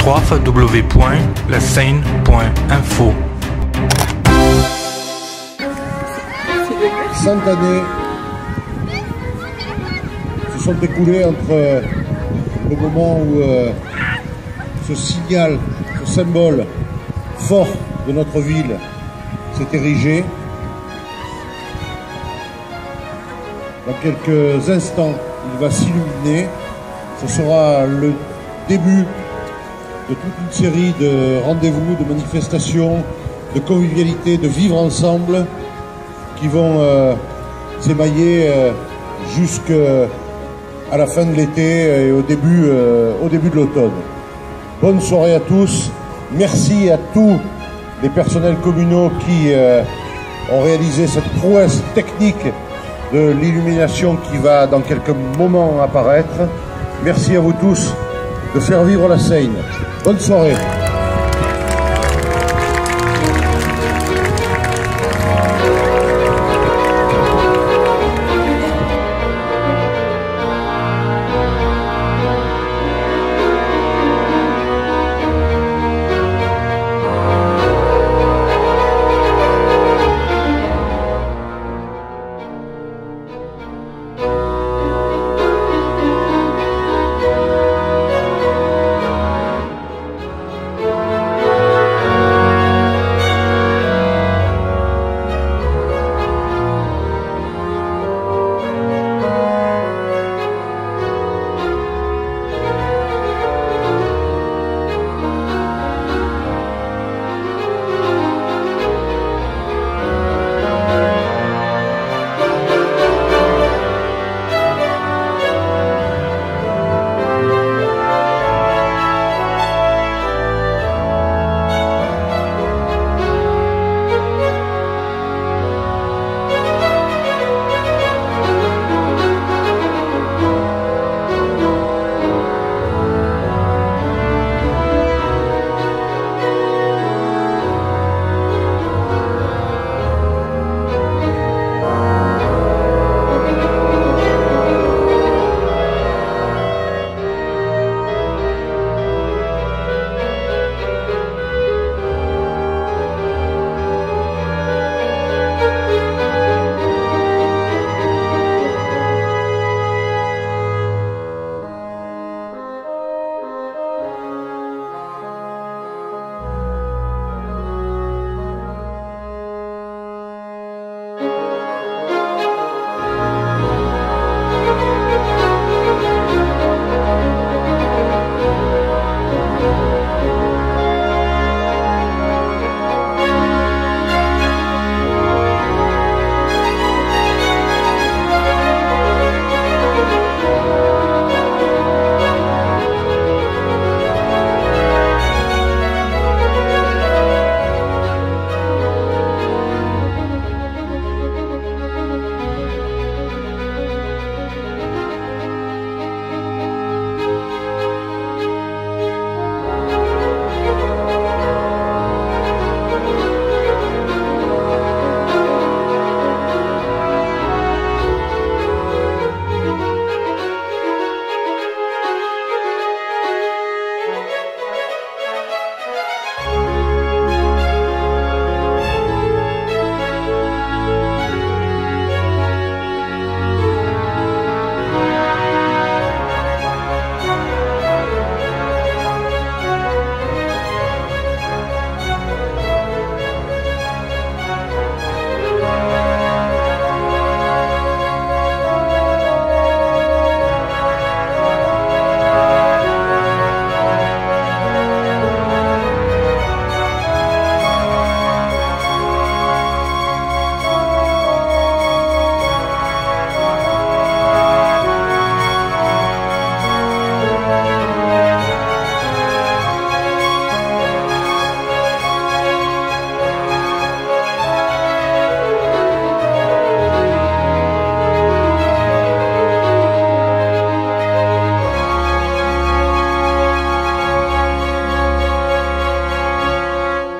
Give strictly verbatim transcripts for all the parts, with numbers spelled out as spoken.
w w w point la seine point info. Cent années se sont écoulées entre euh, le moment où euh, ce signal, ce symbole fort de notre ville s'est érigé. Dans quelques instants, il va s'illuminer. Ce sera le début de toute une série de rendez-vous, de manifestations, de convivialité, de vivre ensemble qui vont euh, s'émailler euh, jusqu'à la fin de l'été et au début, euh, au début de l'automne. Bonne soirée à tous. Merci à tous les personnels communaux qui euh, ont réalisé cette prouesse technique de l'illumination qui va dans quelques moments apparaître. Merci à vous tous de faire vivre la Seine. Bonne soirée.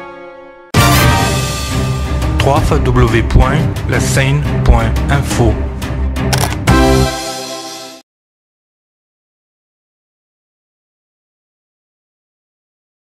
w w w point la seine point info.